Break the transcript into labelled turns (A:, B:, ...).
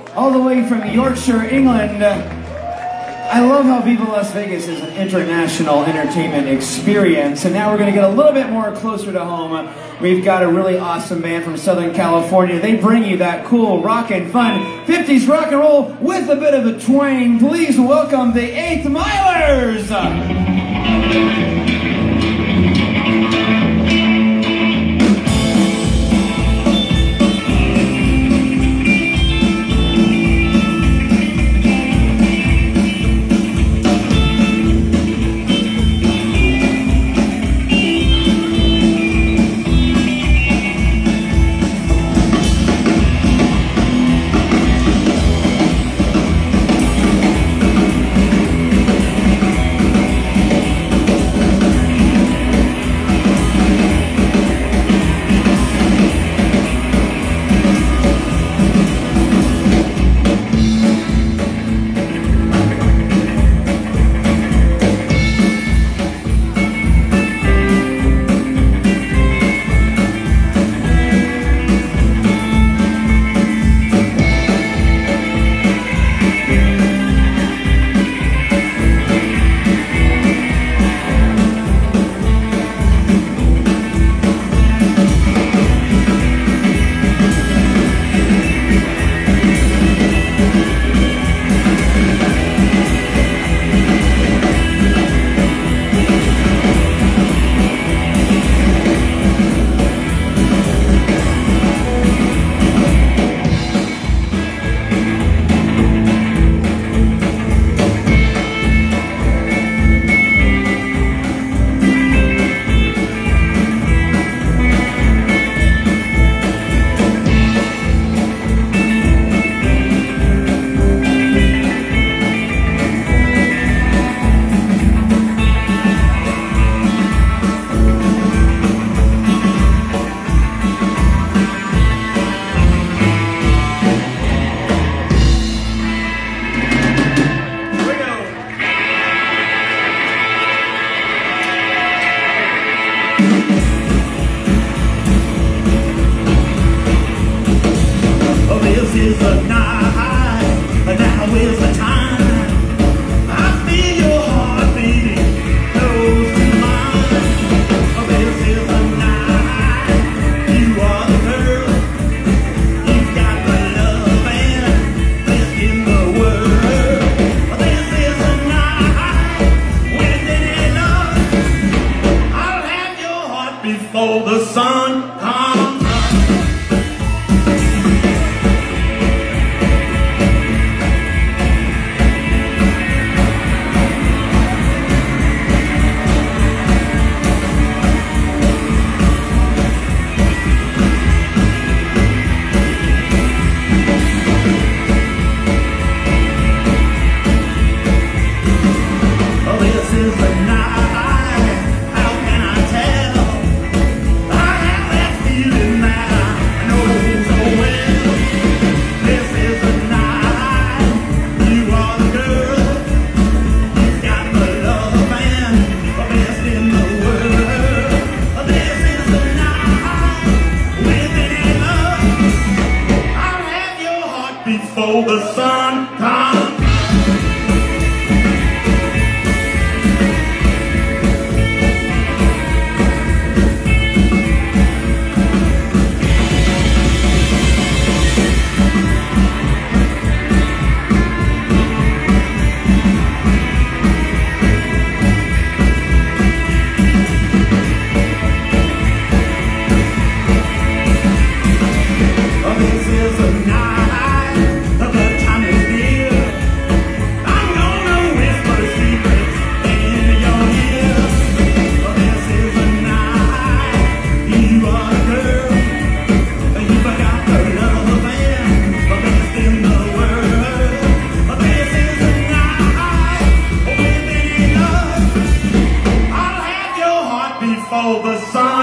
A: all the way from Yorkshire, England. I love how Viva Las Vegas is an international entertainment experience, and now we're going to get a little bit more closer to home. We've got a really awesome band from Southern California. They bring you that cool rock and fun 50s rock and roll with a bit of a twang. Please welcome the 8th Milers!
B: This is the night, now is the time. I feel your heart beating close to mine. This is the night, you are the girl. You've got the love and best in the world. This is the night, when they love. I'll have your heart before the sun comes up. Before the sun comes. This is the night, the time is near. I'm gonna whisper secrets in your ear. This is the night, you are the girl. You forgot the love and the best in the world. This is the night, when in love. I'll have your heart before the sun.